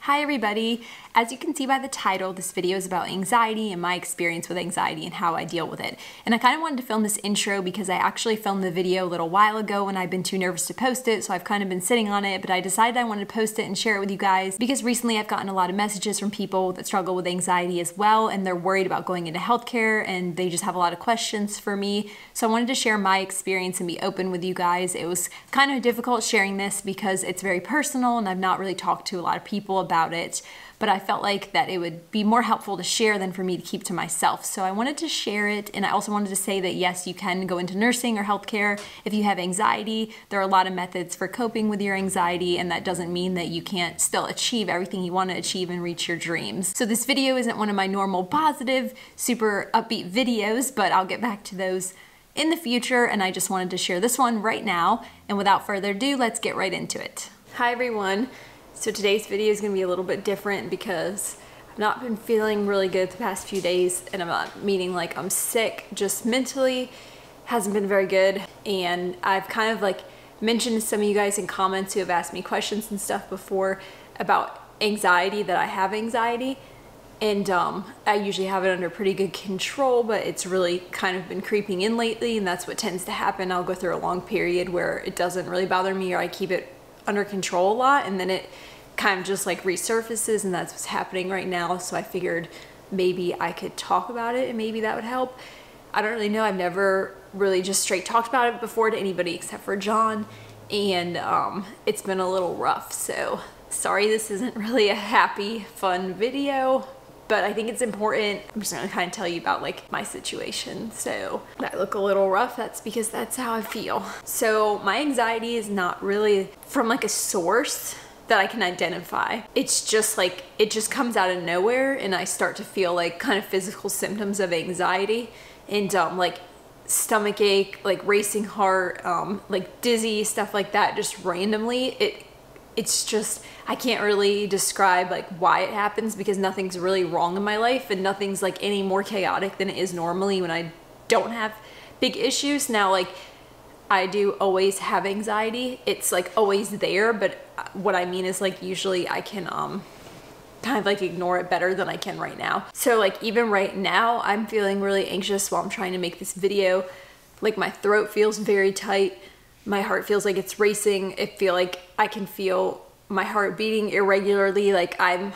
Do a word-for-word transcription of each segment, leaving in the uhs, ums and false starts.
Hi everybody! As you can see by the title, this video is about anxiety and my experience with anxiety and how I deal with it. And I kind of wanted to film this intro because I actually filmed the video a little while ago and I've been too nervous to post it, so I've kind of been sitting on it, but I decided I wanted to post it and share it with you guys because recently I've gotten a lot of messages from people that struggle with anxiety as well, and they're worried about going into healthcare and they just have a lot of questions for me. So I wanted to share my experience and be open with you guys. It was kind of difficult sharing this because it's very personal and I've not really talked to a lot of people about about it, but I felt like that it would be more helpful to share than for me to keep to myself. So I wanted to share it, and I also wanted to say that yes, you can go into nursing or healthcare if you have anxiety. There are a lot of methods for coping with your anxiety, and that doesn't mean that you can't still achieve everything you want to achieve and reach your dreams. So this video isn't one of my normal positive, super upbeat videos, but I'll get back to those in the future, and I just wanted to share this one right now. And without further ado, let's get right into it. Hi everyone. So today's video is going to be a little bit different because I've not been feeling really good the past few days, and I'm not meaning like I'm sick, just mentally hasn't been very good. And I've kind of like mentioned to some of you guys in comments who have asked me questions and stuff before about anxiety, that I have anxiety, and um, I usually have it under pretty good control, but it's really kind of been creeping in lately, and that's what tends to happen. I'll go through a long period where it doesn't really bother me, or I keep it under control a lot, and then it kind of just like resurfaces, and that's what's happening right now. So I figured maybe I could talk about it and maybe that would help. I don't really know. I've never really just straight talked about it before to anybody except for John, and um, it's been a little rough. So sorry this isn't really a happy, fun video, but I think it's important. I'm just gonna kind of tell you about like my situation. So I look a little rough, that's because that's how I feel. So my anxiety is not really from like a source that I can identify. It's just like, it just comes out of nowhere, and I start to feel like kind of physical symptoms of anxiety, and um, like stomach ache, like racing heart, um, like dizzy, stuff like that, just randomly. It It's just, I can't really describe like why it happens because nothing's really wrong in my life, and nothing's like any more chaotic than it is normally when I don't have big issues. Now, like, I do always have anxiety. It's like always there, but what I mean is like usually I can um kind of like ignore it better than I can right now. So like even right now I'm feeling really anxious while I'm trying to make this video. Like my throat feels very tight. My heart feels like it's racing. I feel like I can feel my heart beating irregularly. Like I'm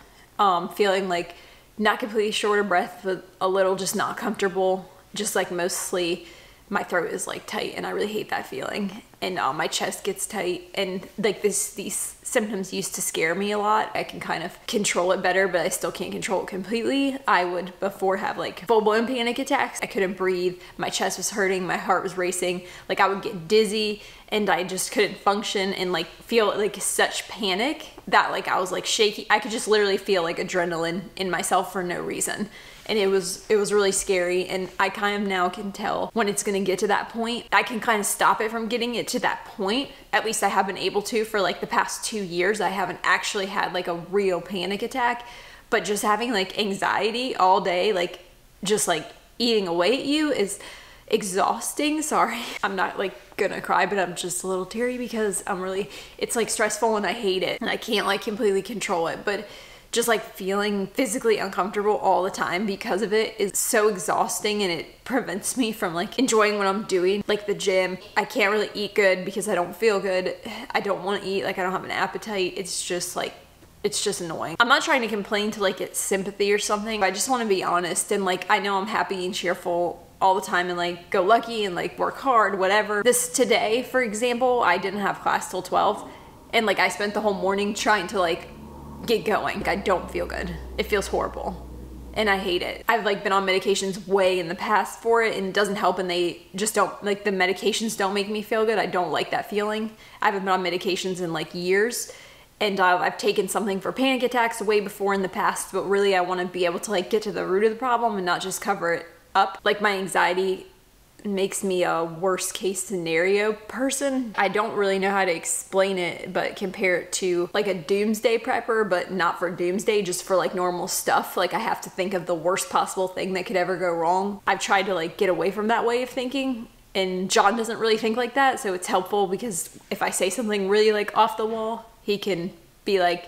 um, feeling like not completely short of breath, but a little just not comfortable. Just like mostly my throat is like tight, and I really hate that feeling. And uh, my chest gets tight, and like this, these symptoms used to scare me a lot. I can kind of control it better, but I still can't control it completely. I would before have like full-blown panic attacks. I couldn't breathe, my chest was hurting, my heart was racing, like I would get dizzy, and I just couldn't function and like feel like such panic that like I was like shaky. I could just literally feel like adrenaline in myself for no reason. And it was it was really scary, and I kind of now can tell when it's gonna get to that point. I can kind of stop it from getting it to that point. At least I have been able to for like the past two years. I haven't actually had like a real panic attack, but just having like anxiety all day, like just like eating away at you, is exhausting. Sorry, I'm not like gonna cry, but I'm just a little teary because I'm really, it's like stressful and I hate it, and I can't like completely control it, but just like feeling physically uncomfortable all the time because of it is so exhausting, and it prevents me from like enjoying what I'm doing, like the gym. I can't really eat good because I don't feel good. I don't want to eat, like I don't have an appetite. It's just like, it's just annoying. I'm not trying to complain to like get sympathy or something. I just want to be honest, and like I know I'm happy and cheerful all the time and like go lucky and like work hard, whatever. This today, for example, I didn't have class till twelve, and like I spent the whole morning trying to like get going. I don't feel good. It feels horrible and I hate it. I've like been on medications way in the past for it, and it doesn't help, and they just don't, like the medications don't make me feel good. I don't like that feeling. I haven't been on medications in like years, and uh, I've taken something for panic attacks way before in the past, but really I want to be able to like get to the root of the problem and not just cover it up. Like my anxiety makes me a worst case scenario person. I don't really know how to explain it, but compare it to like a doomsday prepper, but not for doomsday, just for like normal stuff. Like I have to think of the worst possible thing that could ever go wrong. I've tried to like get away from that way of thinking, and John doesn't really think like that, so it's helpful because if I say something really like off the wall, he can be like,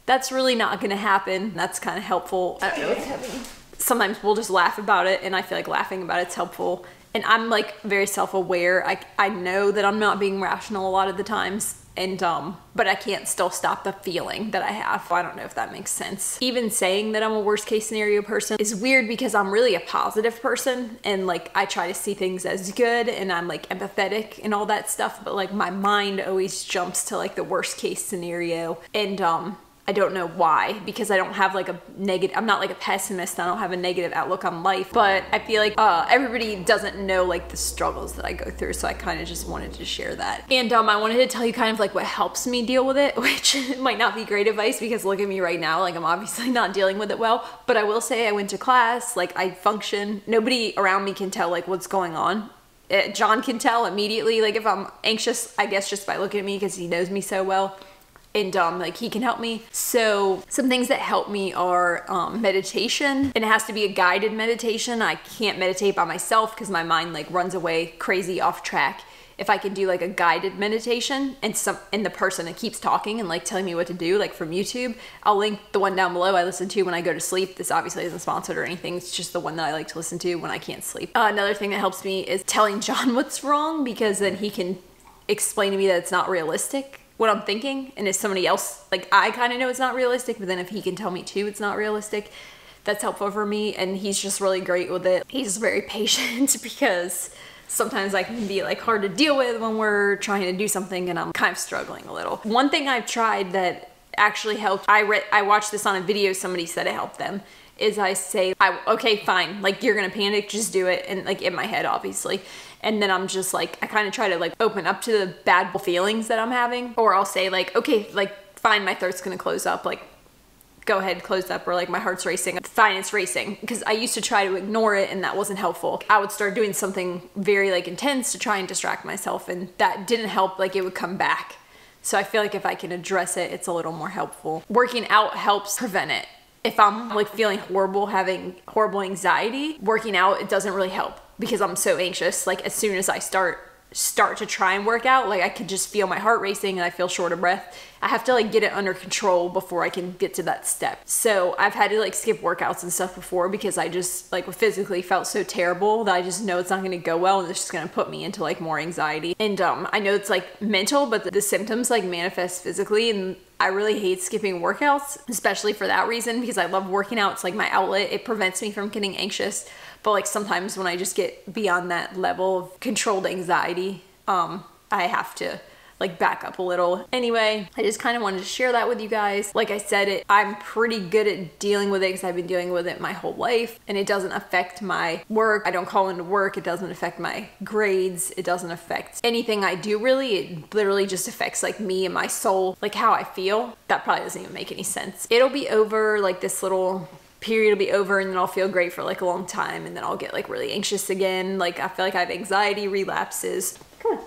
that's really not gonna happen. That's kind of helpful. I don't know, it's heavy. Sometimes we'll just laugh about it, and I feel like laughing about it's helpful. And I'm like very self-aware. I, I know that I'm not being rational a lot of the times, and um, but I can't still stop the feeling that I have. I don't know if that makes sense. Even saying that I'm a worst case scenario person is weird because I'm really a positive person, and like I try to see things as good, and I'm like empathetic and all that stuff, but like my mind always jumps to like the worst case scenario. And um, I don't know why, because I don't have like a negative, I'm not like a pessimist, I don't have a negative outlook on life, but I feel like uh, everybody doesn't know like the struggles that I go through, so I kind of just wanted to share that. And um, I wanted to tell you kind of like what helps me deal with it, which might not be great advice because look at me right now, like I'm obviously not dealing with it well, but I will say I went to class, like I function, nobody around me can tell like what's going on. Uh, John can tell immediately, like if I'm anxious, I guess just by looking at me because he knows me so well. And um, like he can help me. So some things that help me are um, meditation, and it has to be a guided meditation. I can't meditate by myself because my mind like runs away crazy off track. If I can do like a guided meditation and some and the person that keeps talking and like telling me what to do, like from YouTube, I'll link the one down below I listen to when I go to sleep. This obviously isn't sponsored or anything. It's just the one that I like to listen to when I can't sleep. Uh, another thing that helps me is telling John what's wrong, because then he can explain to me that it's not realistic what I'm thinking, and if somebody else, like I kind of know it's not realistic, but then if he can tell me too it's not realistic, that's helpful for me. And he's just really great with it. He's very patient because sometimes I can be like hard to deal with when we're trying to do something and I'm kind of struggling a little. One thing I've tried that actually helped, I read, I watched this on a video, somebody said it helped them, is I say, I, okay, fine, like you're gonna panic, just do it. And like in my head, obviously. And then I'm just like, I kind of try to like open up to the bad feelings that I'm having. Or I'll say like, okay, like fine, my throat's gonna close up, like go ahead, close up, or like my heart's racing, fine, it's racing. Because I used to try to ignore it and that wasn't helpful. I would start doing something very like intense to try and distract myself, and that didn't help, like it would come back. So I feel like if I can address it, it's a little more helpful. Working out helps prevent it. If I'm like feeling horrible, having horrible anxiety, working out, it doesn't really help because I'm so anxious. Like as soon as I start start to try and work out, like I could just feel my heart racing and I feel short of breath. I have to like get it under control before I can get to that step. So I've had to like skip workouts and stuff before because I just like physically felt so terrible that I just know it's not gonna go well and it's just gonna put me into like more anxiety. And um, I know it's like mental, but the, the symptoms like manifest physically, and I really hate skipping workouts, especially for that reason, because I love working out. It's like my outlet. It prevents me from getting anxious. But like sometimes when I just get beyond that level of controlled anxiety, um, I have to like back up a little. Anyway, I just kind of wanted to share that with you guys. Like I said, it, I'm pretty good at dealing with it because I've been dealing with it my whole life, and it doesn't affect my work. I don't call into work. It doesn't affect my grades. It doesn't affect anything I do really. It literally just affects like me and my soul, like how I feel. That probably doesn't even make any sense. It'll be over, like this little period will be over, and then I'll feel great for like a long time, and then I'll get like really anxious again. Like I feel like I have anxiety relapses. Come on.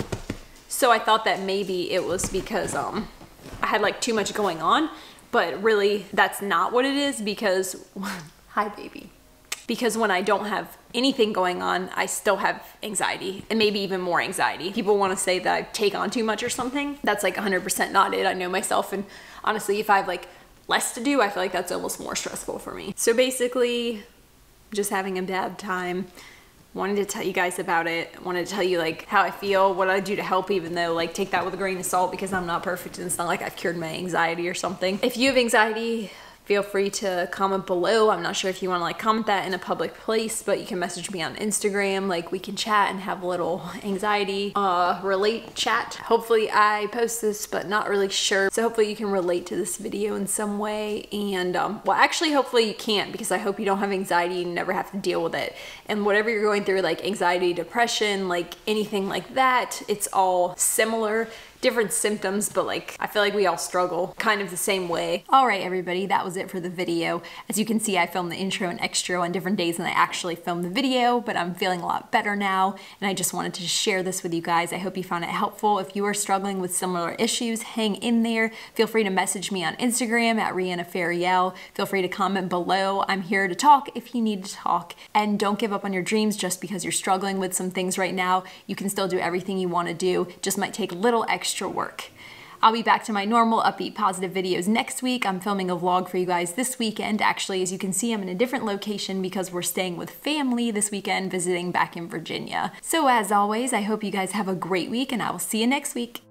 So I thought that maybe it was because um, I had like too much going on, but really that's not what it is, because, hi baby. Because when I don't have anything going on, I still have anxiety, and maybe even more anxiety. People want to say that I take on too much or something. That's like one hundred percent not it. I know myself, and honestly, if I have like less to do, I feel like that's almost more stressful for me. So basically, just having a bad time. Wanted to tell you guys about it. Wanted to tell you like how I feel, what I do to help, even though like take that with a grain of salt because I'm not perfect and it's not like I've cured my anxiety or something. If you have anxiety, feel free to comment below. I'm not sure if you want to like comment that in a public place, but you can message me on Instagram. Like we can chat and have a little anxiety uh, relate chat. Hopefully I post this, but not really sure. So hopefully you can relate to this video in some way. And um, well, actually, hopefully you can't, because I hope you don't have anxiety and never have to deal with it. And whatever you're going through, like anxiety, depression, like anything like that, it's all similar. Different symptoms, but like I feel like we all struggle kind of the same way. All right, everybody, that was it for the video. As you can see, I filmed the intro and extra on different days than I actually filmed the video, but I'm feeling a lot better now, and I just wanted to share this with you guys. I hope you found it helpful. If you are struggling with similar issues, hang in there. Feel free to message me on Instagram at Rihanna Fariel. Feel free to comment below. I'm here to talk if you need to talk. And don't give up on your dreams just because you're struggling with some things right now. You can still do everything you want to do. Just might take a little extra extra work. I'll be back to my normal upbeat positive videos next week. I'm filming a vlog for you guys this weekend. Actually, as you can see, I'm in a different location because we're staying with family this weekend, visiting back in Virginia. So as always, I hope you guys have a great week and I will see you next week.